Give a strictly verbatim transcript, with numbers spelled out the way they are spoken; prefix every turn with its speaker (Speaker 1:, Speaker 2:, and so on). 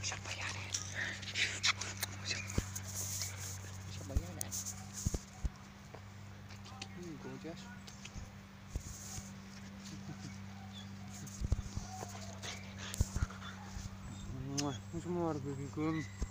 Speaker 1: siyang bayanin. Siyang bayanin. Hmm, gorgeous. Mwah, semua baby girl.